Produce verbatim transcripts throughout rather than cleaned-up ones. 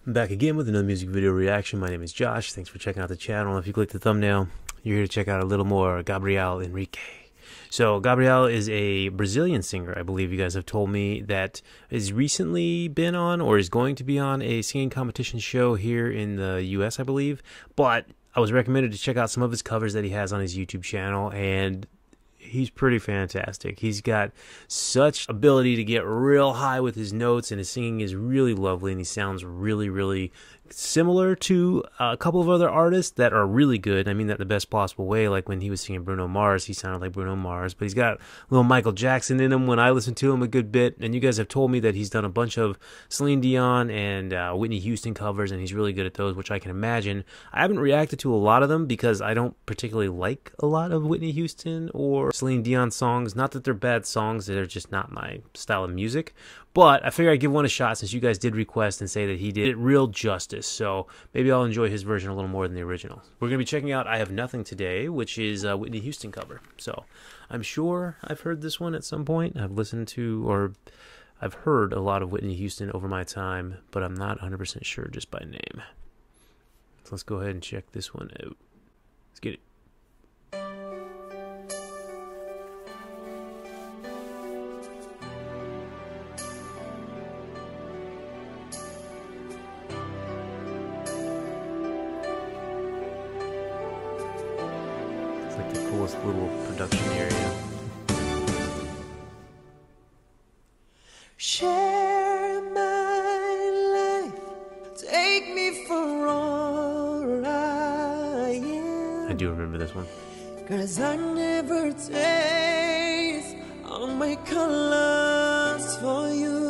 I'm back again with another music video reaction. My name is Josh. Thanks for checking out the channel. If you click the thumbnail, you're here to check out a little more Gabriel Henrique. So Gabriel is a Brazilian singer. I believe you guys have told me that has recently been on or is going to be on a singing competition show here in the U S, I believe. But I was recommended to check out some of his covers that he has on his YouTube channel, and he's pretty fantastic. He's got such ability to get real high with his notes, and his singing is really lovely, and he sounds really, really similar to a couple of other artists that are really good. I mean that in the best possible way. Like when he was singing Bruno Mars, he sounded like Bruno Mars, but he's got a little Michael Jackson in him when I listen to him a good bit. And you guys have told me that he's done a bunch of Celine Dion and uh, Whitney Houston covers, and he's really good at those, which I can imagine. I haven't reacted to a lot of them because I don't particularly like a lot of Whitney Houston or Celine Dion songs. Not that they're bad songs, they're just not my style of music. But I figure I'd give one a shot since you guys did request and say that he did it real justice. So maybe I'll enjoy his version a little more than the original. We're going to be checking out I Have Nothing today, which is a Whitney Houston cover. So I'm sure I've heard this one at some point. I've listened to or I've heard a lot of Whitney Houston over my time, but I'm not one hundred percent sure just by name. So let's go ahead and check this one out. Let's get it. Like the coolest little production area. Share my life, take me for all I am. I do remember this one. Cause I never taste all my colors for you.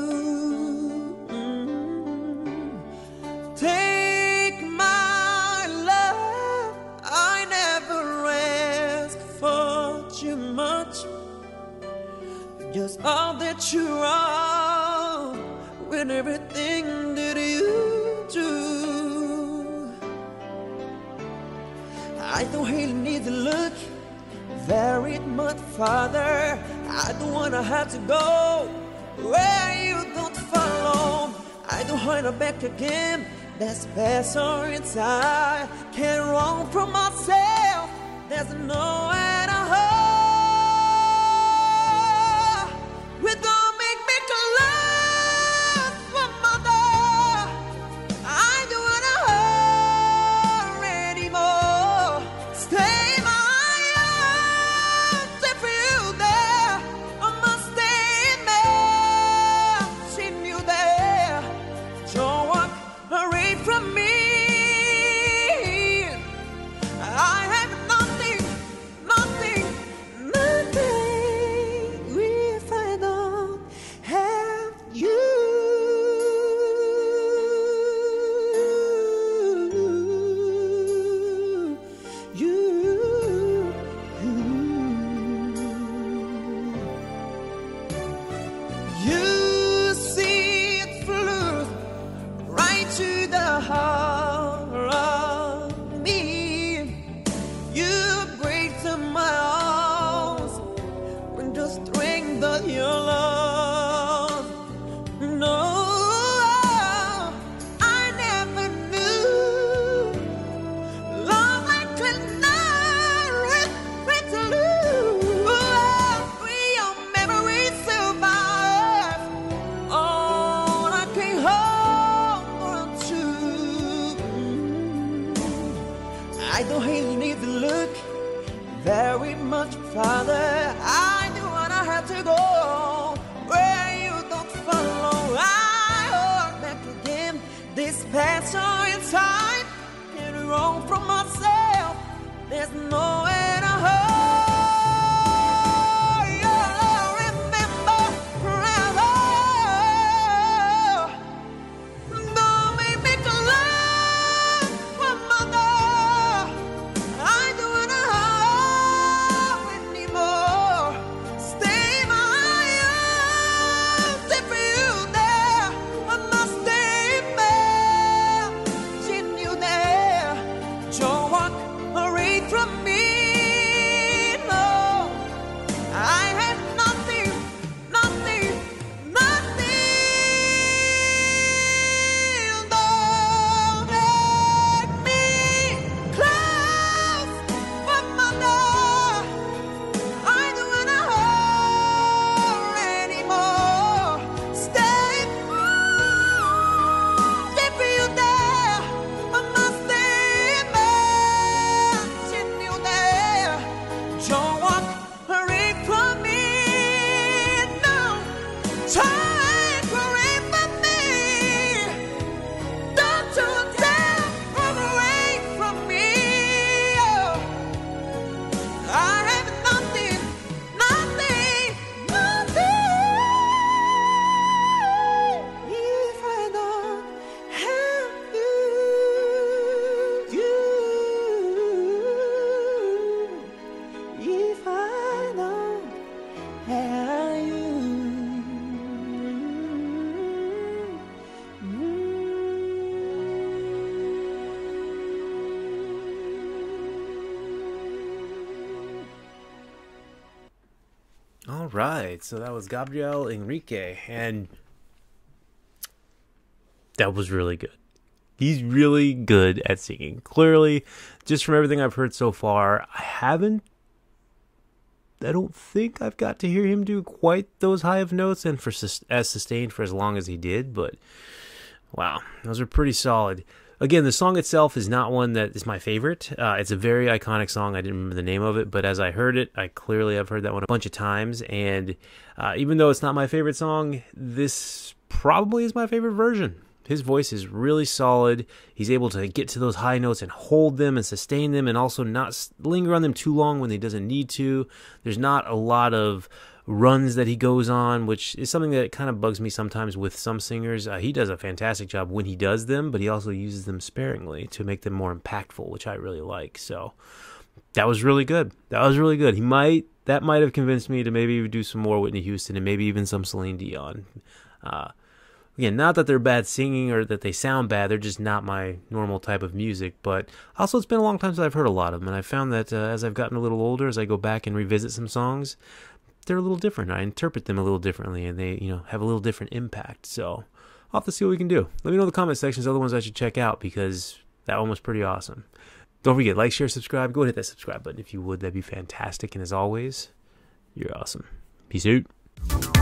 Mm. Take my love, I never ask for too much. Just all that you are with everything that you do. I don't really need to look very much farther. I don't wanna have to go where you don't follow. I don't wanna back again. That's special inside. Can't run from myself. There's nowhere to hold. We don't make me collapse for mother. I don't wanna hurt anymore. Stay my arms if you there. I must stay imagine you there. Don't walk away from me. I have nothing, nothing, nothing if I don't have you. You, you see it through right to the heart of me. You break to my arms with the strength of your love. No, I never knew love I could not wait to lose. We are memories survive. All I can hold on to. I don't really need to look very much farther. I do wanna have to go where you don't follow. I hold back again. This passion inside can't run from myself. There's nowhere to hold. Yeah, remember forever. Don't make me collapse for mother. I don't wanna hurt anymore. Stay my arms if you there. I must stay imagine you there. Don't walk away from me. Take away from me. Don't you dare run away from me. Oh, I have nothing, nothing, nothing. If I don't have you, you. If I don't have you. All right, so that was Gabriel Enrique, and that was really good. He's really good at singing. Clearly, just from everything I've heard so far, I haven't, I don't think I've got to hear him do quite those high of notes and for sus- as sustained for as long as he did, but wow, those are pretty solid. Again, the song itself is not one that is my favorite. Uh, it's a very iconic song. I didn't remember the name of it, but as I heard it, I clearly have heard that one a bunch of times. And uh, even though it's not my favorite song, this probably is my favorite version. His voice is really solid. He's able to get to those high notes and hold them and sustain them and also not linger on them too long when he doesn't need to. There's not a lot of runs that he goes on, which is something that kind of bugs me sometimes with some singers. Uh, he does a fantastic job when he does them, but he also uses them sparingly to make them more impactful, which I really like. So that was really good. That was really good. He might, that might have convinced me to maybe do some more Whitney Houston and maybe even some Celine Dion. Uh, again, not that they're bad singing or that they sound bad. They're just not my normal type of music. But also, it's been a long time since I've heard a lot of them, and I found that uh, as I've gotten a little older, as I go back and revisit some songs, they're a little different. I interpret them a little differently, and they, you know, have a little different impact. So I'll have to see what we can do. Let me know in the comment sections other ones I should check out, because that one was pretty awesome. Don't forget, like, share, subscribe. Go ahead and hit that subscribe button if you would. That'd be fantastic. And as always, you're awesome. Peace out.